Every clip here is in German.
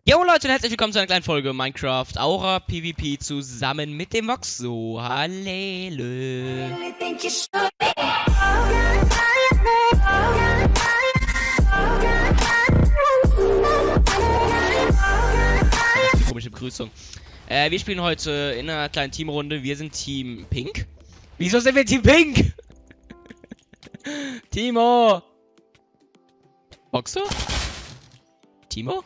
Jo Leute und herzlich willkommen zu einer kleinen Folge Minecraft Aura PvP zusammen mit dem Voxo. Hallele. Komische Begrüßung. Wir spielen heute in einer kleinen Teamrunde. Wir sind Team Pink. Wieso sind wir Team Pink? Timo. Voxo? Timo?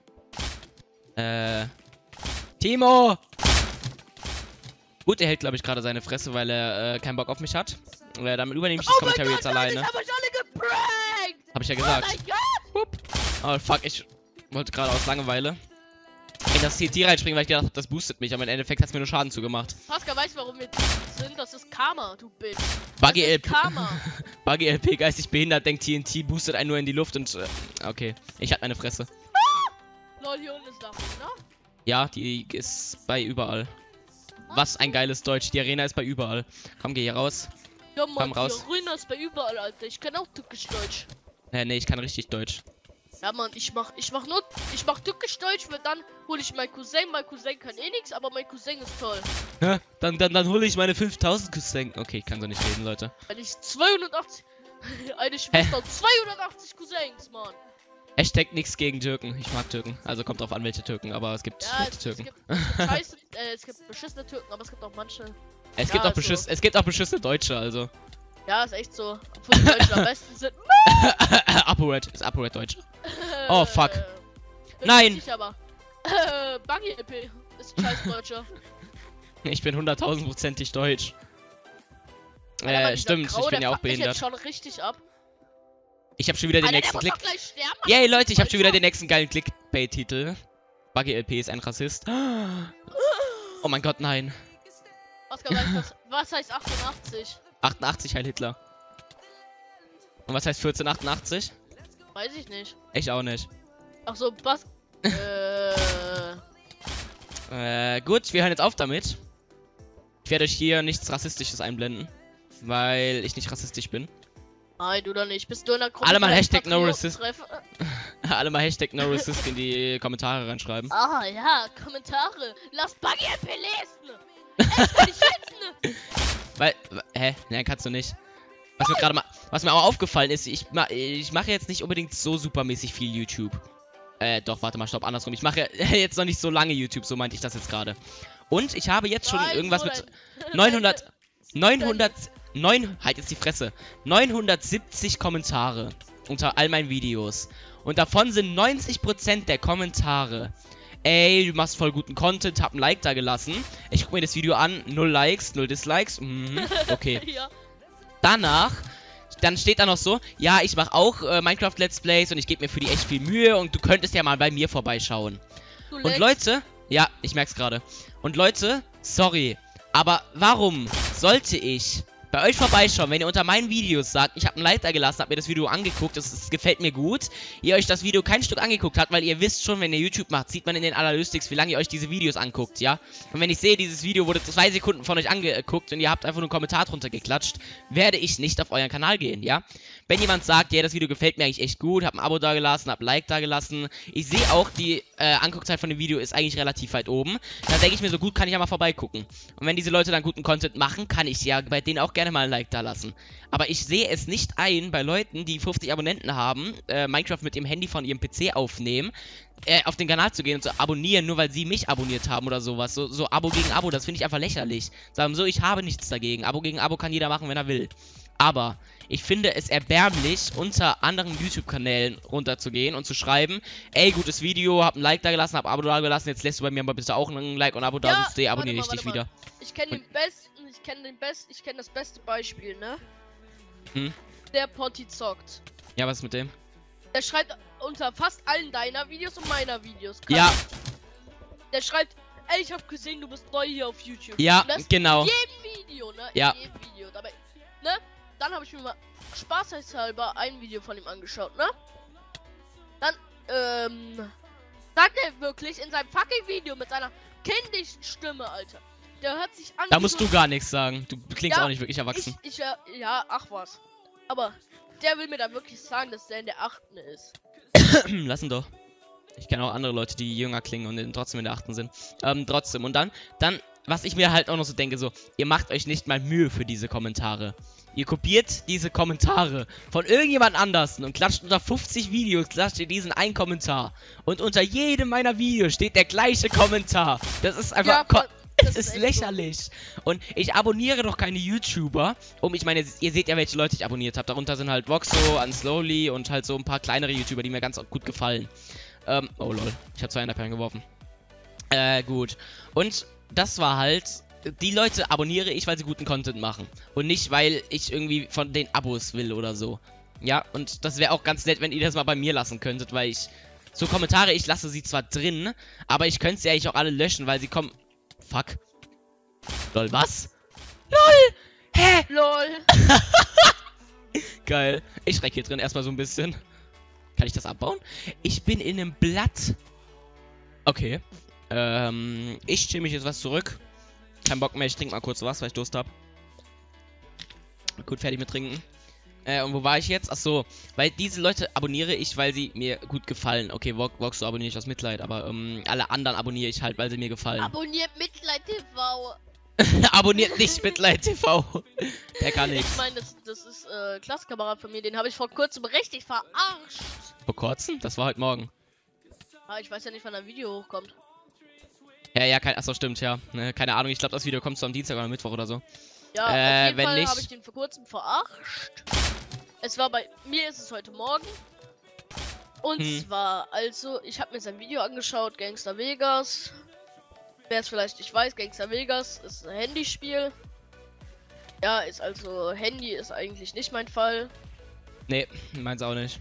Timo! Gut, er hält, glaube ich, gerade seine Fresse, weil er keinen Bock auf mich hat. Damit übernehme ich das Kommentar jetzt alleine. Ich hab euch alle geprankt! Hab ich ja gesagt. Oh mein Gott! Oh, fuck, ich wollte gerade aus Langeweile in das TNT reinspringen, weil ich gedacht habe, das boostet mich, aber im Endeffekt hat es mir nur Schaden zugemacht. Pascal, weißt du, warum wir sind? Das ist Karma, du Bitch. Buggy LP. Karma. Buggy LP, geistig behindert, denkt TNT, boostet einen nur in die Luft und... okay, ich hatte meine Fresse. Lol, hier unten ist da, ne? Ja, die ist bei überall. Was ein geiles Deutsch. Die Arena ist bei überall. Komm, geh hier raus. Ja, Mann, Komm raus. die Arena ist bei überall, Alter. Ich kann auch türkisch Deutsch. Nee, ich kann richtig Deutsch. Ja, Mann, ich mach türkisch Deutsch, weil dann hole ich meinen Cousin. Mein Cousin kann eh nichts, aber mein Cousin ist toll. Ja, dann hole ich meine 5000 Cousin. Okay, ich kann so nicht reden, Leute. Wenn ich 280... Eine Schwester und 280 Cousins, Mann. Hashtag nichts gegen Türken. Ich mag Türken. Also kommt drauf an, welche Türken, aber es gibt Ja, gute Türken. Es gibt beschissene Türken, aber es gibt auch manche. Es Ja, gibt auch beschissene Deutsche, also. Ja, ist echt so. Obwohl die Deutschen am besten sind. ApoRed. Ist ApoRed Deutsch? Oh, fuck. Nein! Nicht, aber. Buggy LP ist scheiß Deutscher. Ich bin 100.000%ig deutsch. Aber dieser Stimmt, Grau, ich bin der ja auch fuckt mich jetzt behindert. schon richtig ab. Ich habe schon wieder den Alter, nächsten der Klick. muss doch gleich sterben, Yay, Leute, ich habe schon wieder Alter. den nächsten geilen Clickbait-Titel. Buggy LP ist ein Rassist. Oh mein Gott, nein. Oscar, was heißt 88? 88 Heil Hitler. Und was heißt 1488? Weiß ich nicht. Ich auch nicht. Ach so, was? Gut, wir hören jetzt auf damit. Ich werde euch hier nichts Rassistisches einblenden. Weil ich nicht rassistisch bin. Nein, du doch nicht. Bist du in der Gruppe? Alle mal von Hashtag No Patrioten Racist. treffen? No Racist in die Kommentare reinschreiben. Ah, ja, Kommentare. Lass Buggy LP lesen. Echt, kann ich lesen? Weil, hä? Nein, kannst du nicht. Was mir aber aufgefallen ist, ich mache jetzt nicht unbedingt so supermäßig viel YouTube. Doch, warte mal, stopp, andersrum. Ich mache jetzt noch nicht so lange YouTube, so meinte ich das jetzt gerade. Und ich habe jetzt schon Nein, irgendwas so mit 909, halt jetzt die Fresse. 970 Kommentare unter all meinen Videos. Und davon sind 90% der Kommentare: ey, du machst voll guten Content, hab ein Like da gelassen. Ich guck mir das Video an, 0 Likes, 0 Dislikes. Okay. Ja. Danach, dann steht da noch so: ja, ich mache auch Minecraft Let's Plays und ich gebe mir für die echt viel Mühe und du könntest ja mal bei mir vorbeischauen. Du Und leckst. Leute, ja, ich merk's gerade. Und Leute, sorry, aber warum sollte ich bei euch vorbeischauen, wenn ihr unter meinen Videos sagt, ich habe ein Like da gelassen, habt mir das Video angeguckt, es gefällt mir gut, ihr euch das Video kein Stück angeguckt habt, weil ihr wisst schon, wenn ihr YouTube macht, sieht man in den Analytics, wie lange ihr euch diese Videos anguckt, ja? Und wenn ich sehe, dieses Video wurde 2 Sekunden von euch angeguckt und ihr habt einfach nur einen Kommentar drunter geklatscht, werde ich nicht auf euren Kanal gehen, ja? Wenn jemand sagt, ja, das Video gefällt mir eigentlich echt gut, hab ein Abo da gelassen, hab ein Like da gelassen, ich sehe auch, die Anguckzeit von dem Video ist eigentlich relativ weit oben, dann denke ich mir, so gut kann ich ja mal vorbeigucken. Und wenn diese Leute dann guten Content machen, kann ich ja bei denen auch gerne mal ein Like da lassen. Aber ich sehe es nicht ein, bei Leuten, die 50 Abonnenten haben, Minecraft mit ihrem Handy von ihrem PC aufnehmen, auf den Kanal zu gehen und zu abonnieren, nur weil sie mich abonniert haben oder sowas. So Abo gegen Abo, das finde ich einfach lächerlich. Sagen so, ich habe nichts dagegen. Abo gegen Abo kann jeder machen, wenn er will. Aber ich finde es erbärmlich, unter anderen YouTube-Kanälen runterzugehen und zu schreiben: ey, gutes Video, hab ein Like da gelassen, hab ein Abo da gelassen, jetzt lässt du bei mir mal bitte auch ein Like und ein Abo da, sonst deabonniere ich dich wieder. Ich kenne das beste Beispiel, ne? Hm? Der Potti zockt. Ja, was ist mit dem? Der schreibt unter fast allen deiner Videos und meiner Videos. Ja. Der schreibt: ey, ich hab gesehen, du bist neu hier auf YouTube. Ja, Und das genau. in jedem Video, ne? Ja. In jedem Video. Dabei, ne? Dann habe ich mir mal spaßhalber ein Video von ihm angeschaut, ne? Dann, sagt er wirklich in seinem fucking Video mit seiner kindlichen Stimme, Alter. Der hört sich an. Da musst du gar nichts sagen. Du klingst Ja, auch nicht wirklich erwachsen. Ja, ach was. Aber der will mir da wirklich sagen, dass der in der 8. ist. Lass ihn doch. Ich kenne auch andere Leute, die jünger klingen und trotzdem in der 8. sind. Trotzdem. Und dann, was ich mir halt auch noch so denke, so, ihr macht euch nicht mal Mühe für diese Kommentare. Ihr kopiert diese Kommentare von irgendjemand anders und klatscht unter 50 Videos, klatscht ihr diesen einen Kommentar. Und unter jedem meiner Videos steht der gleiche Kommentar. Das ist einfach... Ja, das ist lächerlich. So. Und ich abonniere doch keine YouTuber. Ich meine, ihr seht ja, welche Leute ich abonniert habe. Darunter sind halt Voxo, Unslowly und halt so ein paar kleinere YouTuber, die mir ganz gut gefallen. Oh lol, ich habe 2 Enderperlen geworfen. Gut. Und das war halt... Die Leute abonniere ich, weil sie guten Content machen. Und nicht, weil ich irgendwie von den Abos will oder so. Ja, und das wäre auch ganz nett, wenn ihr das mal bei mir lassen könntet, weil ich... So Kommentare, ich lasse sie zwar drin, aber ich könnte sie eigentlich auch alle löschen, weil sie kommen... Fuck. Lol, was? LOL! Hä? LOL! Geil. Ich schreck hier drin erstmal so ein bisschen. Kann ich das abbauen? Ich bin in einem Blatt. Okay. Ich chill mich jetzt was zurück. Kein Bock mehr, ich trinke mal kurz was, weil ich Durst habe. Gut, fertig mit trinken. Und wo war ich jetzt? Achso, weil diese Leute abonniere ich, weil sie mir gut gefallen. Okay, Voxo abonniere ich aus Mitleid, aber alle anderen abonniere ich halt, weil sie mir gefallen. Abonniert Mitleid TV. Abonniert nicht Mitleid TV. Der kann nichts. Ich meine, das ist Klassenkamerad von mir, den habe ich vor kurzem richtig verarscht. Vor kurzem? Das war heute Morgen. Ah, ich weiß ja nicht, wann ein Video hochkommt. Ja, achso, stimmt, ja. Ne, keine Ahnung, ich glaube, das Video kommt so am Dienstag oder Mittwoch oder so. Ja, auf jeden wenn Fall nicht... habe ich den vor kurzem verarscht. Es war bei mir, ist es heute Morgen. Und zwar, also, ich habe mir sein Video angeschaut, Gangster Vegas. Wer es vielleicht nicht weiß, Gangster Vegas ist ein Handyspiel. Ja, ist also, Handy ist eigentlich nicht mein Fall. Nee, meins auch nicht.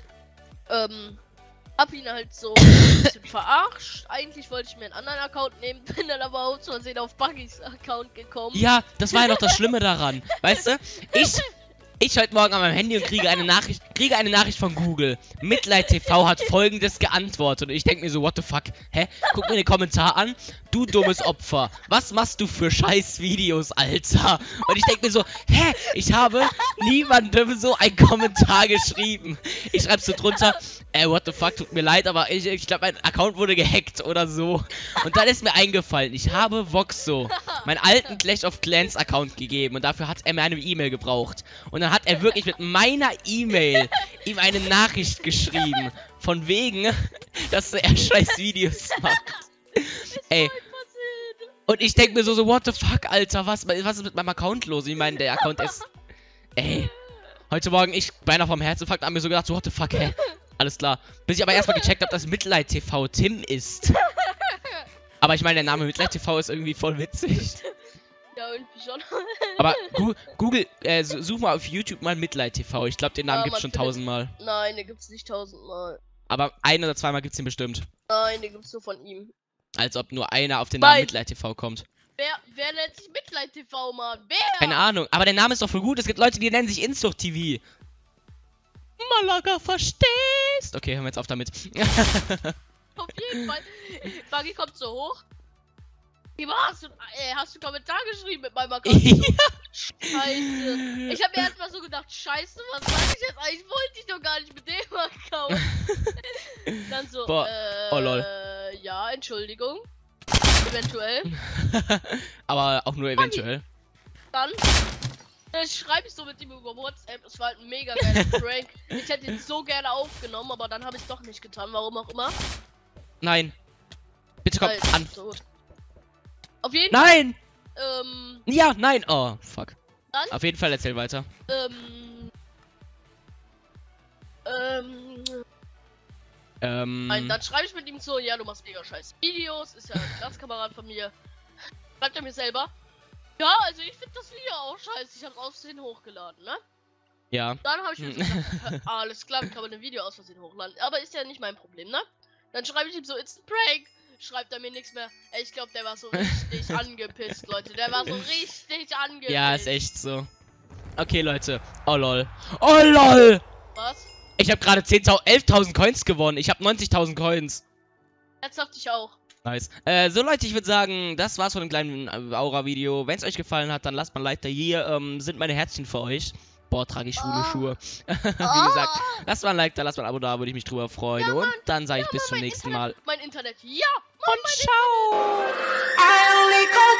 Hab ihn halt so ein bisschen verarscht. Eigentlich wollte ich mir einen anderen Account nehmen, bin dann aber aus Versehen auf Buggys Account gekommen. Ja, das war ja noch das Schlimme daran. Weißt du, ich heute Morgen an meinem Handy und kriege eine Nachricht von Google. Mitleid TV hat Folgendes geantwortet. Und ich denke mir so, what the fuck? Hä? Guck mir den Kommentar an. Du dummes Opfer. Was machst du für scheiß Videos, Alter? Und ich denke mir so, hä? Ich habe niemandem so einen Kommentar geschrieben. Ich schreibe so drunter, what the fuck, tut mir leid, aber ich glaube, mein Account wurde gehackt oder so. Und dann ist mir eingefallen, ich habe Voxo, meinen alten Clash of Clans Account gegeben. Und dafür hat er mir eine E-Mail gebraucht. Und dann hat er wirklich mit meiner E-Mail ihm eine Nachricht geschrieben. Von wegen, dass er scheiß Videos macht. Ey. Und ich denke mir so, what the fuck, Alter, was ist mit meinem Account los? Ich meine, der Account ist... Ey. Heute Morgen, ich beinahe vom Herzinfarkt an mir so gedacht, so, what the fuck, hä? Alles klar. Bis ich aber erstmal gecheckt habe, dass Mitleid TV Tim ist. Aber ich meine, der Name Mitleid TV ist irgendwie voll witzig. Ja, irgendwie schon. Aber Google, such mal auf YouTube mal Mitleid TV. Ich glaube, den Namen gibt's schon 1000-mal. Nein, den gibt's nicht 1000-mal. Aber 1 oder 2-mal gibt's den bestimmt. Nein, den gibt's nur von ihm. Als ob nur einer auf den Namen Mitleid TV kommt. Wer nennt sich Mitleid TV, Mann? Wer? Keine Ahnung, aber der Name ist doch voll gut. Es gibt Leute, die nennen sich Inzucht TV. Malaga, verstehst? Okay, hören wir jetzt auf damit. Auf jeden Fall. Buggy kommt so hoch. Wie war's? Hast du einen Kommentar geschrieben mit meinem Account? Ja. Scheiße. Ich habe mir erstmal so gedacht, scheiße, was sag ich jetzt eigentlich? Wollte ich doch gar nicht mit dem Account. Dann so, boah. Oh lol. Ja, Entschuldigung. Eventuell. Aber auch nur eventuell. Dann schreibe ich so mit ihm über WhatsApp. Es war halt ein mega geiler Prank. Ich hätte ihn so gerne aufgenommen, aber dann habe ich es doch nicht getan. Warum auch immer. Nein. Bitte komm an. So. Auf jeden Fall. Nein! Ja, nein. Oh, fuck. Dann, auf jeden Fall erzähl weiter. Nein, dann schreibe ich mit ihm so, ja, du machst mega scheiß Videos, ist ja ein Klassenkamerad von mir. Schreibt er mir selber. Ja, also ich finde das Video auch scheiße, ich hab's aus Versehen hochgeladen, ne? Ja. Dann habe ich mir so gedacht, alles klar, kann man ein Video aus Versehen hochladen. Aber ist ja nicht mein Problem, ne? Dann schreibe ich ihm so, it's a prank. Schreibt er mir nichts mehr. Ey, ich glaube, der war so richtig angepisst, Leute. Der war so richtig angepisst. Ja, ist echt so. Okay, Leute. Oh lol. Oh lol! Was? Ich habe gerade 11.000 Coins gewonnen. Ich habe 90.000 Coins. Ernsthaft, ich auch. Nice. So Leute, ich würde sagen, das war's von dem kleinen Aura-Video. Wenn es euch gefallen hat, dann lasst mal ein Like da. Hier sind meine Herzchen für euch. Boah, trage ich schwule Schuhe. Wie gesagt, lasst mal ein Like da, lasst mal ein Abo da, würde ich mich drüber freuen. Und dann sage ich bis zum nächsten Mal. Mein Internet, ja! Und ciao!